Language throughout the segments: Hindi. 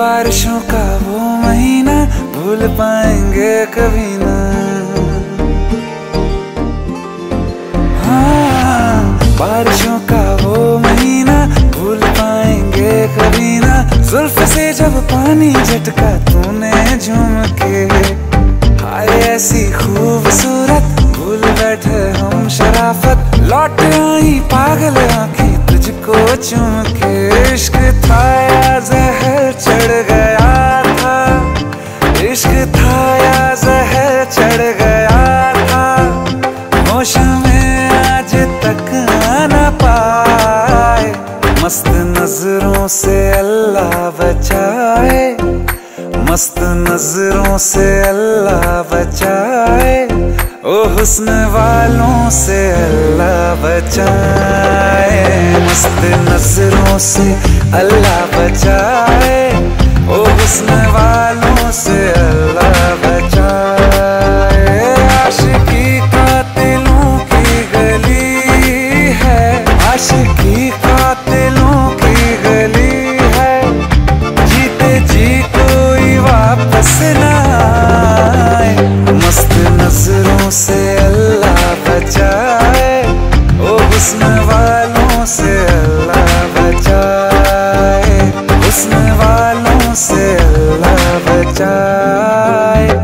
बारिशों का वो महीना भूल पाएंगे कभी ना। हाँ, बारिशों का वो महीना भूल पाएंगे कभी ना। जुल्फ से जब पानी झटका तूने झूम के, हाय ऐसी खूबसूरत भूल बैठे हम शराफत। लौट आई पागल आंखें तुझको चूम के। इश्क था या जहर चढ़ गया था, इश्क था या जहर चढ़ गया था। होश में आज तक आना पाए, मस्त नजरों से अल्लाह बचाए, मस्त नजरों से अल्लाह बचाए। ओ हुस्न वालों से अल्लाह बचाए, मस्त नजरों से अल्लाह बचाए। ओ हुस्न वालों से अल्लाह बचाए। आशिकी कातिलों की गली है, आशिकी कातिलों की गली है। जीते जी कोई वापस ना आए, मस्त नजरों से अल्लाह बचाए। ओ हुस्न वालों से अल्लाह बचाए, हुस्न वालों से अल्लाह बचाए।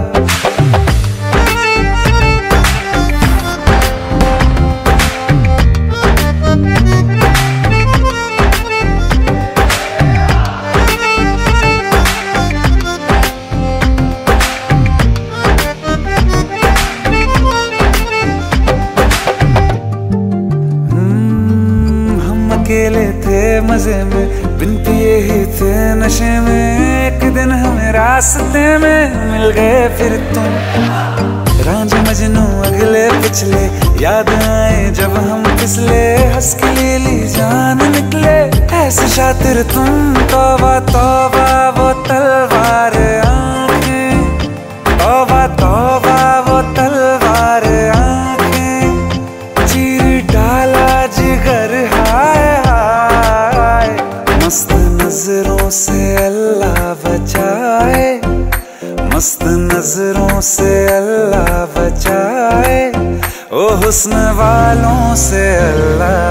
अकेले थे मजे में, बिन पिए ही थे नशे में। एक दिन हमें रास्ते में मिल गए फिर तुम, रांझे मजनू अगले पिछले। याद आए जब हम फिसले, हंस के लिए ली जान निकले। ऐसे शातिर तुम, तौबा तौबा वो तलवार आंखें, तौबा तौबा वो तलवार आंखें। चीर डाला जिगर हाय हाय, मस्त नजरों से अल्लाह बचाए, मस्त नजरों से अल्लाह बचाए। ओ हुस्न वालों से अल्लाह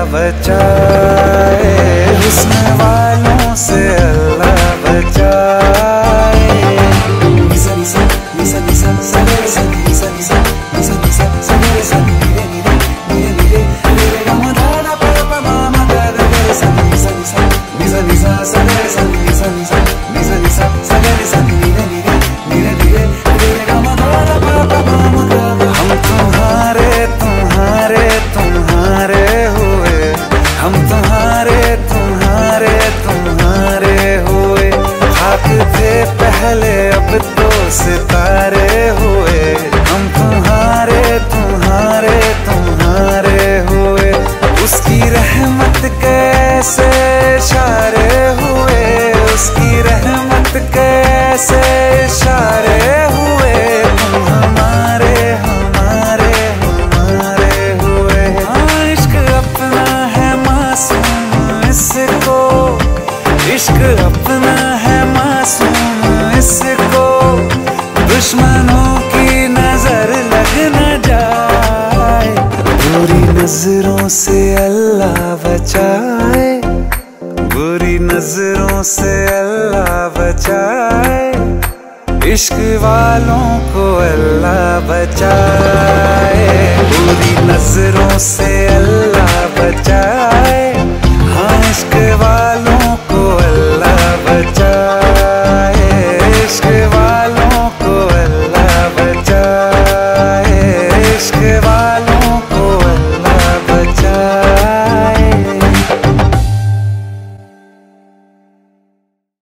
बचाए, हुस्न वालों से अल्लाह बचाए। निसा निसा निसा निसा सा निसा निसा निसा निसा निसा सा निसा नीरे नीरे नीरे नीरे नीरे गा मा धा धा पा पा मा मा गा गा गा सा निसा निसा निसा निसा सा निसा निसा निसा निसा निसा सा निसा नीरे नीरे नीरे नीरे नीरे गा मा धा धा पा पा मा मा गा गा। हम तुम्हारे तुम्हारे तुम्हारे हुए, हम तुम्हारे तुम्हारे तुम्हारे हुए। खाक थे पहले अब तो सितारे हुए, हम तुम्हारे तुम्हारे तुम्हारे हुए। उसकी रहमत कैसे इशारे हुए, उसकी रहमत कैसे इशारे हुए। तुम हमारे हमारे हमारे हुए। हाँ, इश्क अपना है मासूम इसको, इश्क अपना है मासूम इसको। दुश्मनों की नजर लग न जाए, बुरी नजरों से अल्लाह बचाए, बुरी नजरों से अल्लाह बचाए। इश्क वालों को अल्लाह बचाए, बुरी नजरों से अल्लाह बचाए।